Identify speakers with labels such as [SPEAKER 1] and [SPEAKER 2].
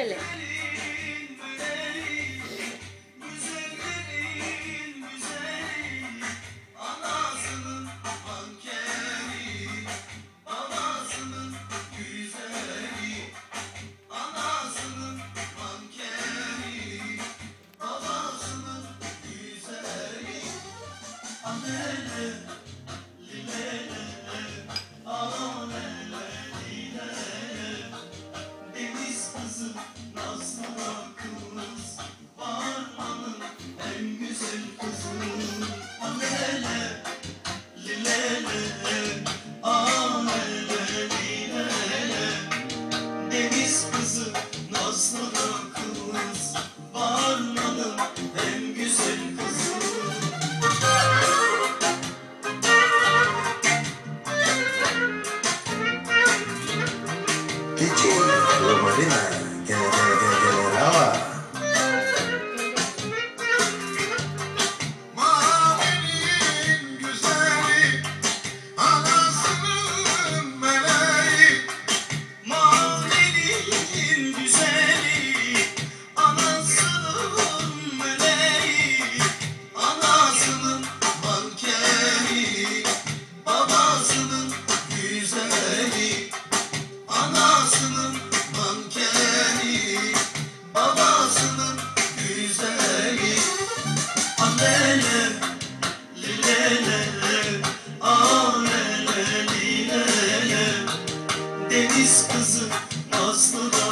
[SPEAKER 1] lele.
[SPEAKER 2] Deniz kızı, nazlı da kız, varmanın en güzel kızı.
[SPEAKER 3] DJ Lomarina, Generava.
[SPEAKER 2] Mavinin güzeli, anasının meleği. Mavinin güzeli, anasının meleği. Anasının mankeni, babasının güzeli. Anasının mankeni, babasının güzeli. Annele, lilele, alele, lilele. Deniz kızı, nazlı da